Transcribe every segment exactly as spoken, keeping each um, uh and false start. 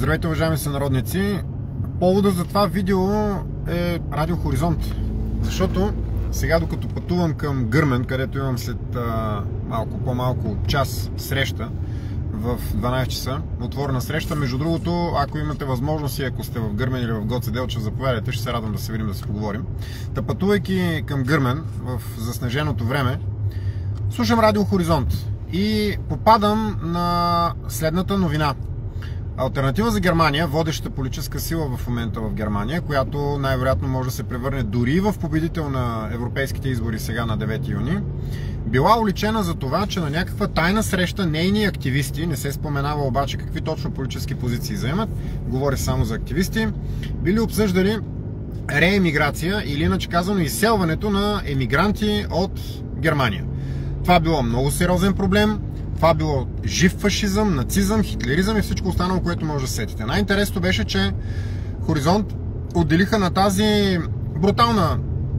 Здравейте, уважаеми сънародници! Повода за това видео е Радио Хоризонт. Защото сега, докато пътувам към Гърмен, където имам след а, малко по-малко час среща в дванайсет часа, отворена среща. Между другото, ако имате възможност и ако сте в Гърмен или в Гоце Делчев, заповядайте, ще се радвам да се видим, да се поговорим. Та пътувайки към Гърмен в заснеженото време, слушам Радио Хоризонт и попадам на следната новина. Алтернатива за Германия, водещата политическа сила в момента в Германия, която най-вероятно може да се превърне дори в победител на европейските избори сега на девети юни, била уличена за това, че на някаква тайна среща нейни активисти, не се споменава обаче какви точно политически позиции заемат, говори само за активисти, били обсъждали реемиграция или иначе казано изселването на емигранти от Германия. Това било много сериозен проблем. Това било жив фашизъм, нацизъм, хитлеризъм и всичко останало, което може да сетите. Най-интересното беше, че Хоризонт отделиха на тази брутална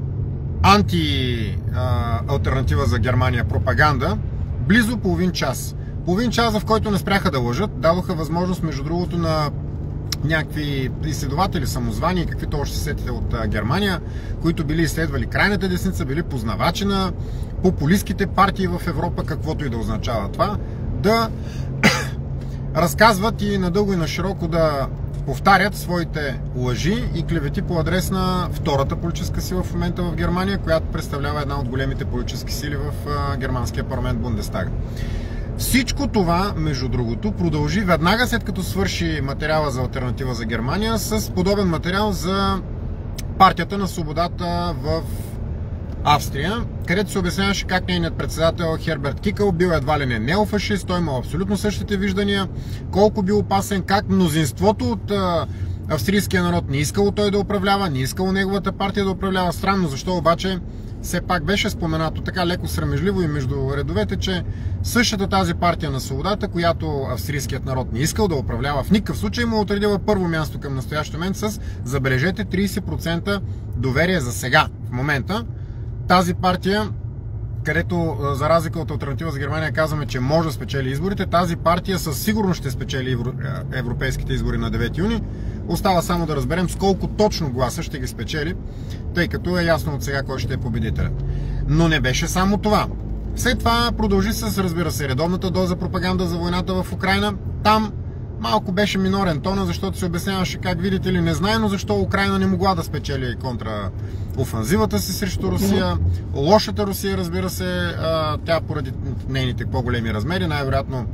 анти-алтернатива за Германия пропаганда близо половин час. Половин час, в който не спряха да лъжат, дадоха възможност, между другото, на някакви изследователи, самозвани и каквито още сетите от Германия, които били изследвали крайната десница, били познавачи на популистските партии в Европа, каквото и да означава това, да разказват и надълго и на широко да повтарят своите лъжи и клевети по адрес на втората политическа сила в момента в Германия, която представлява една от големите политически сили в германския парламент Бундестаг. Всичко това, между другото, продължи веднага след като свърши материала за алтернатива за Германия с подобен материал за партията на свободата в Австрия, където се обясняваше как нейният председател Херберт Кикъл бил едва ли не неофашист, той имал абсолютно същите виждания, колко бил опасен, как мнозинството от а, австрийския народ не искало той да управлява, не искало неговата партия да управлява. Странно, защо обаче все пак беше споменато така леко срамежливо и между редовете, че същата тази партия на свободата, която австрийският народ не искал да управлява в никакъв случай, му отредила първо място към настоящия момент с, забележете, трийсет процента доверие за сега, в момента. Тази партия, където за разлика от алтернатива за Германия казваме, че може да спечели изборите, тази партия със сигурност ще спечели европейските избори на девети юни. Остава само да разберем с колко точно гласа ще ги спечели, тъй като е ясно от сега кой ще е победителят. Но не беше само това. След това продължи с, разбира се, редовната доза пропаганда за войната в Украйна. Там малко беше минорен тона, защото се обясняваше как, видите ли, незнайно защо Украйна не могла да спечели контра офанзивата си срещу Русия. Лошата Русия, разбира се, тя поради нейните по-големи размери най-вероятно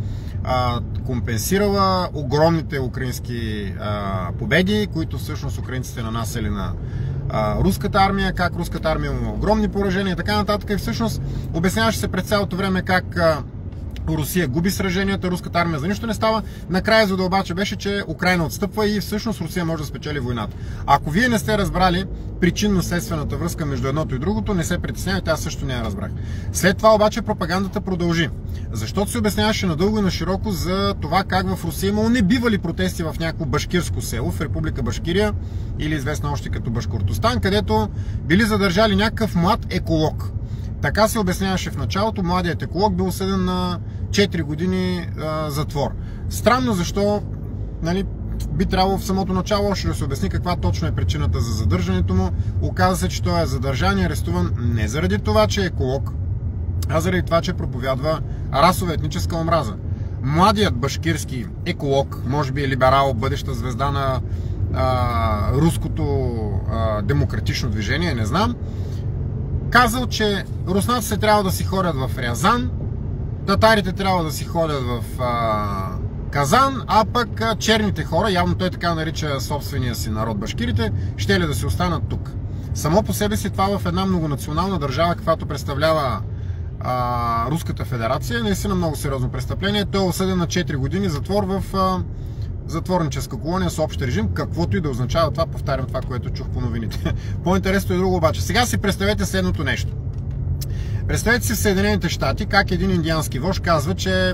компенсирала огромните украински победи, които всъщност украинците нанасяли на руската армия, как руската армия има огромни поражения и така нататък. И всъщност обясняваше се през цялото време как Русия губи сраженията, руската армия за нищо не става. Накрая за да обаче беше, че Украйна отстъпва и всъщност Русия може да спечели войната. Ако вие не сте разбрали причинно-следствената връзка между едното и другото, не се притеснявайте, аз също не я разбрах. След това обаче пропагандата продължи. Защото се обясняваше надълго и на широко за това как в Русия имало небивали протести в някакво башкирско село, в Република Башкирия, или известна още като Башкортостан, където били задържали някакъв млад еколог. Така се обясняваше в началото, младият еколог бил осъден на четири години а, затвор. Странно защо, нали, би трябвало в самото начало още да се обясни каква точно е причината за задържането му. Оказа се, че той е задържан и арестуван не заради това, че е еколог, а заради това, че проповядва расова етническа омраза. Младият башкирски еколог, може би е либерал, бъдеща звезда на а, руското а, демократично движение, не знам, казал, че руснаците трябва да си ходят в Рязан, татарите трябва да си ходят в а, Казан, а пък а, черните хора, явно той така нарича собствения си народ башкирите, ще ли да си останат тук. Само по себе си това в една многонационална държава, каквато представлява а, Руската федерация, наистина много сериозно престъпление. Той е осъден на четири години затвор в а, затворническа колония с общ режим, каквото и да означава това, повтарям това, което чух по новините. По-интересно е друго обаче. Сега си представете следното нещо. Представете си в Съединените щати как един индиански вожд казва, че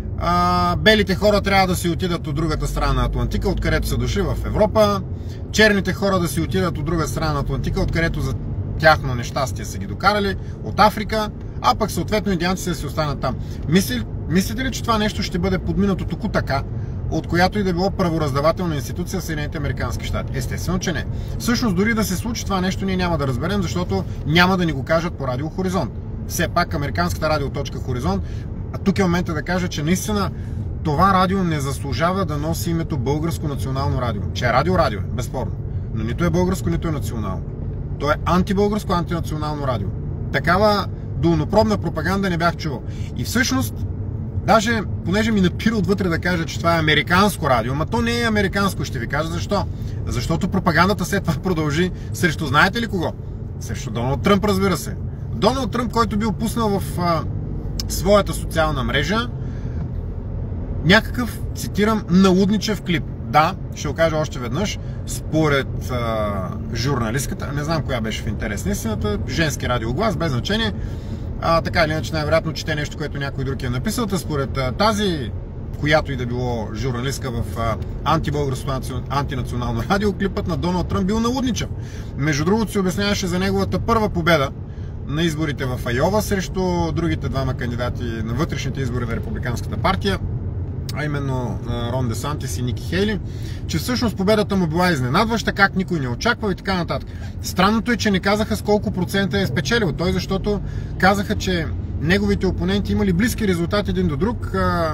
а, белите хора трябва да си отидат от другата страна на Атлантика, откъдето са дошли в Европа, черните хора да си отидат от друга страна на Атлантика, откъдето за тяхно нещастие са ги докарали, от Африка, а пък съответно индианците да си останат там. Мисли, мислите ли, че това нещо ще бъде подминато току така от която и да било правораздавателна институция в Съединените американски щати. Естествено, че не. Всъщност, дори да се случи това нещо, ние няма да разберем, защото няма да ни го кажат по Радио Хоризонт. Все пак американската радиоточка Хоризонт, а тук е момента да кажа, че наистина това радио не заслужава да носи името Българско национално радио. Че е радио-радио, безспорно. Но нито е българско, нито е национално. То е антибългарско, антинационално радио. Такава долнопробна пропаганда не бях чувал. И всъщност, даже, понеже ми напира отвътре да кажа, че това е американско радио, ама то не е американско, ще ви кажа защо. Защото пропагандата след това продължи срещу, знаете ли кого? Срещу Доналд Тръмп, разбира се. Доналд Тръмп, който бил пуснал в а, своята социална мрежа някакъв, цитирам, налудничев клип. Да, ще го кажа още веднъж, според а, журналистката, не знам коя беше в интерес на истината, женски радиоглас, без значение, а, така или иначе най-вероятно чете нещо, което някой друг е написал, според а, тази, която и да било журналистка в а, антибългарското антинационално радио, клипът на Доналд Тръмп бил налудничев. Между другото се обясняваше за неговата първа победа на изборите в Айова срещу другите двама кандидати на вътрешните избори на Републиканската партия, а именно Рон Де Сантис и Ники Хейли, че всъщност победата му била изненадваща, как никой не очаква и така нататък. Странното е, че не казаха с колко процента е спечелил той, защото казаха, че неговите опоненти имали близки резултати един до друг.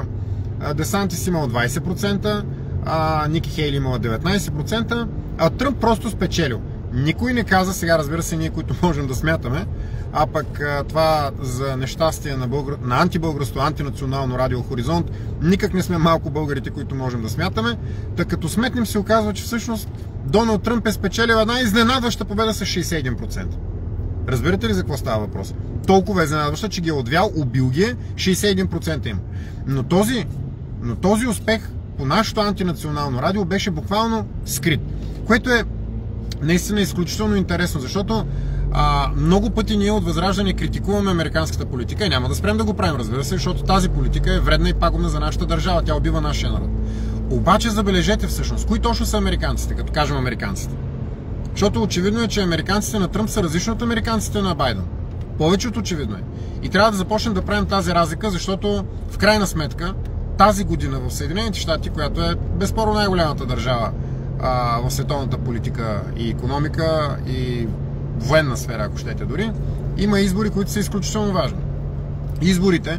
Де Сантис имал двайсет процента, а Ники Хейли имала деветнайсет процента, а Тръмп просто спечелил. Никой не каза, сега разбира се ние, които можем да смятаме, а пък това за нещастие на, българ... на антибългарското антинационално радио Хоризонт, никак не сме малко българите, които можем да смятаме. Та като сметнем се оказва, че всъщност Доналд Тръмп е спечелил една изненадваща победа с шейсет и един процента. Разбирате ли за какво става въпрос? Толкова е изненадваща, че ги е отвял, убил ги е, шейсет и един процента им. Но този, но този успех по нашето антинационално радио беше буквално скрит, което е наистина изключително интересно, защото а, много пъти ние от Възраждане критикуваме американската политика и няма да спрем да го правим, разбира се, защото тази политика е вредна и пагубна за нашата държава, тя убива нашия народ. Обаче забележете всъщност, кои точно са американците, като кажем американците? Защото очевидно е, че американците на Тръмп са различни от американците на Байден. Повече от очевидно е. И трябва да започнем да правим тази разлика, защото в крайна сметка тази година в Съединените щати, която е безспорно най-голямата държава а, в световната политика и икономика и военна сфера, ако щете дори, има избори, които са изключително важни. Изборите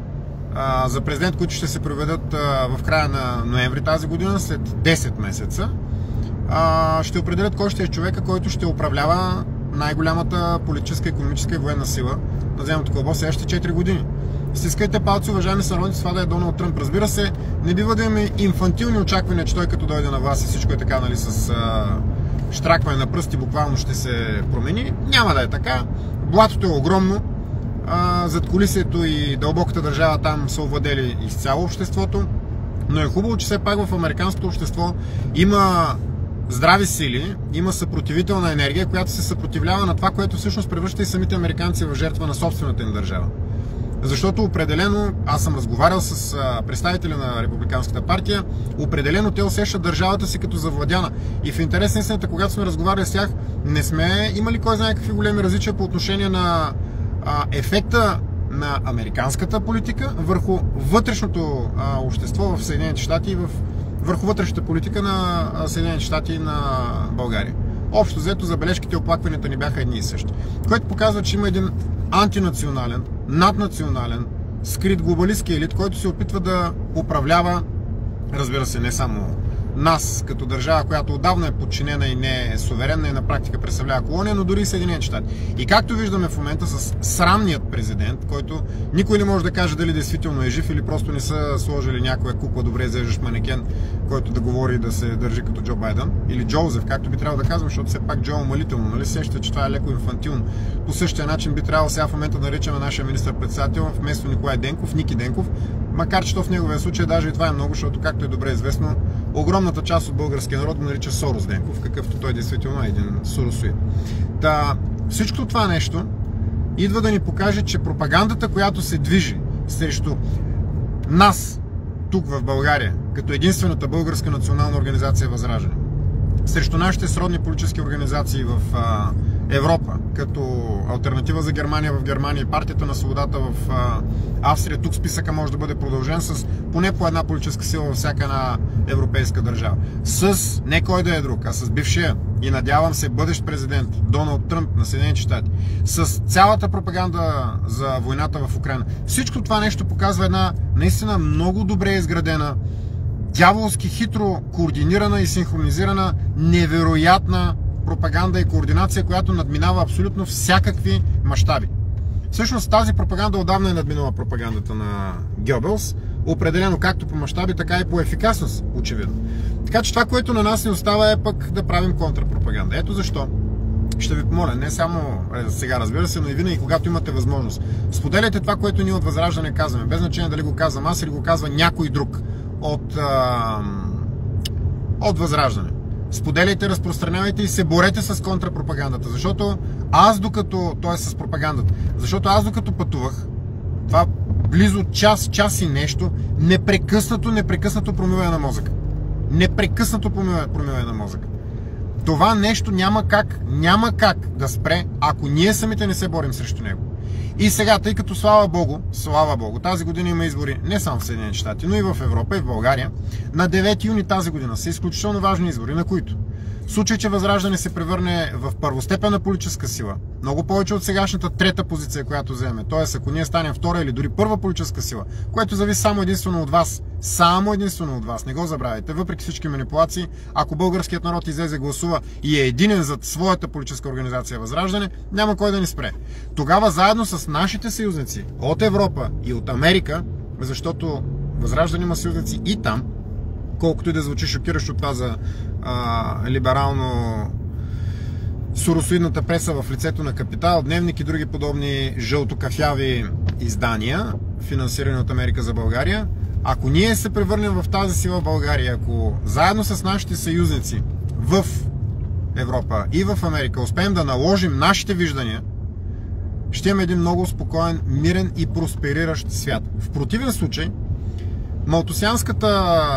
а, за президент, които ще се проведат а, в края на ноември тази година, след десет месеца, а, ще определят кой ще е човека, който ще управлява най-голямата политическа, икономическа и военна сила на земното кълбо следващите четири години. Стискайте палци, уважаеми сънародници, това да е Доналд Тръмп. Разбира се, не бива да имаме инфантилни очаквания, че той като дойде на власт и всичко е така, нали, с а, штракване на пръсти буквално ще се промени. Няма да е така. Блатото е огромно. А, зад колисието и дълбоката държава там са овладели изцяло обществото. Но е хубаво, че все пак в американското общество има здрави сили, има съпротивителна енергия, която се съпротивлява на това, което всъщност превръща и самите американци в жертва на собствената им държава. Защото определено, аз съм разговарял с а, представители на Републиканската партия, определено те усещат държавата си като завладяна. И в интерес на истината, когато сме разговаряли с тях, не сме имали кой знае какви големи различия по отношение на а, ефекта на американската политика върху вътрешното а, общество в Съединените щати и в, върху вътрешната политика на Съединените щати и на България. Общо взето забележките и оплакванията ни бяха едни и същи. Което показва, че има един антинационален, наднационален, скрит глобалистски елит, който се опитва да управлява, разбира се, не само нас като държава, която отдавна е подчинена и не е суверенна и на практика представлява колония, но дори и Съединените щати. И както виждаме в момента с срамният президент, който никой не може да каже дали действително е жив или просто не са сложили някоя кукла добре изглеждащ манекен, който да говори и да се държи като Джо Байден, или Джоузеф, както би трябвало да казвам, защото все пак Джо е умалително, нали сещате, че това е леко инфантилно. По същия начин би трябвало сега в момента да наричаме нашия министър-председател вместо Николай Денков, Ники Денков, макар че в неговия случай даже и това е много, защото както е добре известно, огромната част от българския народ го нарича Сорос Денков, какъвто той действително е един соросоид. Та, всичко това нещо идва да ни покаже, че пропагандата, която се движи срещу нас, тук в България, като единствената българска национална организация Възраждане, срещу нашите сродни политически организации в а, Европа, като алтернатива за Германия в Германия и партията на свободата в а, Австрия. Тук списъка може да бъде продължен с поне по една политическа сила във всяка една европейска държава. С не кой да е друг, а с бившия и надявам се бъдещ президент Доналд Тръмп на Съединените щати. С цялата пропаганда за войната в Украйна. Всичко това нещо показва една наистина много добре изградена, дяволски хитро координирана и синхронизирана, невероятна пропаганда и координация, която надминава абсолютно всякакви мащаби. Всъщност тази пропаганда отдавна е надминала пропагандата на Гьобелс, определено както по мащаби, така и по ефикасност, очевидно. Така че това, което на нас ни остава, е пък да правим контрапропаганда. Ето защо ще ви помоля, не само сега, разбира се, но и винаги, когато имате възможност. Споделяйте това, което ние от Възраждане казваме, без значение дали го казвам аз или го казва някой друг от, а, от Възраждане. Споделяйте, разпространявайте и се борете с контрапропагандата, защото аз докато, т.е. с пропагандата, защото аз докато пътувах, това близо час, час и нещо, непрекъснато, непрекъснато промиване на мозъка. Непрекъснато промиване на мозъка. Това нещо няма как, няма как да спре, ако ние самите не се борим срещу него. И сега, тъй като слава Богу, слава Богу, тази година има избори не само в Съединените щати, но и в Европа и в България, на девети юни тази година са изключително важни избори, на които в случай, че Възраждане се превърне в първостепенна политическа сила, много повече от сегашната трета позиция, която вземе, т.е. ако ние станем втора или дори първа политическа сила, което зависи само единствено от вас, само единствено от вас, не го забравяйте, въпреки всички манипулации, ако българският народ излезе, гласува и е единен зад своята политическа организация Възраждане, няма кой да ни спре. Тогава заедно с нашите съюзници от Европа и от Америка, защото Възраждане има съюзници и там, колкото и да звучи шокиращо това за а, либерално соросоидната преса в лицето на Капитал, Дневник и други подобни жълтокафяви издания, финансирани от Америка за България. Ако ние се превърнем в тази сила в България, ако заедно с нашите съюзници в Европа и в Америка успеем да наложим нашите виждания, ще имаме един много спокоен, мирен и проспериращ свят. В противен случай, малтусианската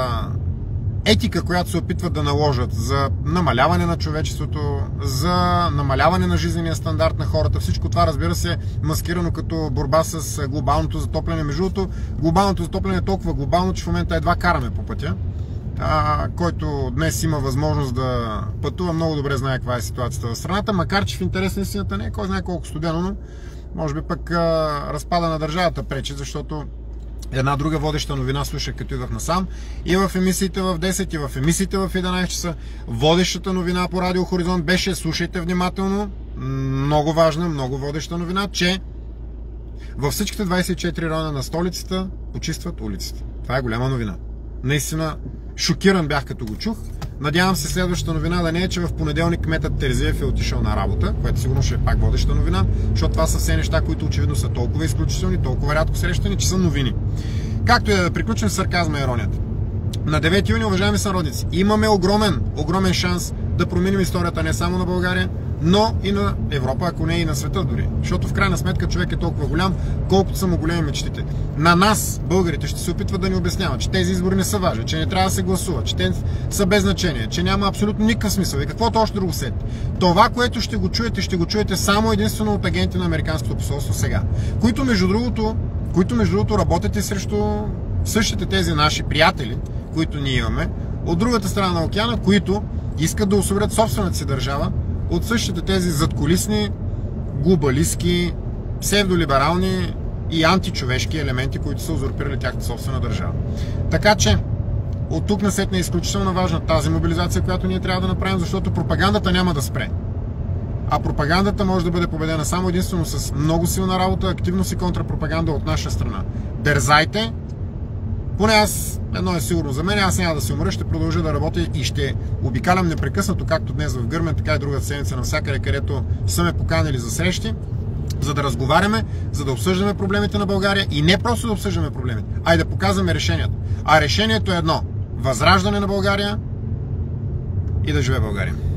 етика, която се опитват да наложат за намаляване на човечеството, за намаляване на жизнения стандарт на хората, всичко това, разбира се, маскирано като борба с глобалното затопляне. Между другото, глобалното затопляне е толкова глобално, че в момента едва караме по пътя. А, който днес има възможност да пътува, много добре знае каква е ситуацията в страната, макар че в интерес на истината не е кой знае колко студено, но може би пък а, разпада на държавата пречи, защото една друга водеща новина слушах като идвах насам и в емисиите в десет, и в емисиите в единайсет часа. Водещата новина по Радио Хоризонт беше, слушайте внимателно, много важна, много водеща новина, че във всичките двайсет и четири района на столицата почистват улиците. Това е голяма новина. Наистина шокиран бях като го чух. Надявам се следващата новина да не е, че в понеделник кметът Терзиев е отишъл на работа, което сигурно ще е пак водеща новина, защото това са все неща, които очевидно са толкова изключителни, толкова рядко срещани, че са новини. Както и да приключим с сарказма и иронията. На девети юни, уважаеми сънародници, имаме огромен, огромен шанс да променим историята не само на България, но и на Европа, ако не и на света дори. Защото в крайна сметка човек е толкова голям, колкото са му големи мечтите. На нас, българите, ще се опитват да ни обясняват, че тези избори не са важни, че не трябва да се гласува, че те са без значение, че няма абсолютно никакъв смисъл и каквото още друго сет. Това, което ще го чуете, ще го чуете само единствено от агенти на Американското посолство сега, които между другото, които между другото работят и срещу същите тези наши приятели, които ние имаме, от другата страна на океана, които искат да осигурят собствената си държава от същите тези задкулисни, глобалистки, псевдолиберални и античовешки елементи, които са узурпирали тяхната собствена държава. Така че, от тук насетне е изключително важна тази мобилизация, която ние трябва да направим, защото пропагандата няма да спре. А пропагандата може да бъде победена само единствено с много силна работа, активност и контрапропаганда от наша страна. Дързайте! Поне аз, едно е сигурно за мен, аз няма да се умра, ще продължа да работя и ще обикалям непрекъснато, както днес в Гърмен, така и другата седмица навсякъде, където са ме поканили за срещи, за да разговаряме, за да обсъждаме проблемите на България и не просто да обсъждаме проблемите, а и да показваме решението. А решението е едно – възраждане на България и да живее България.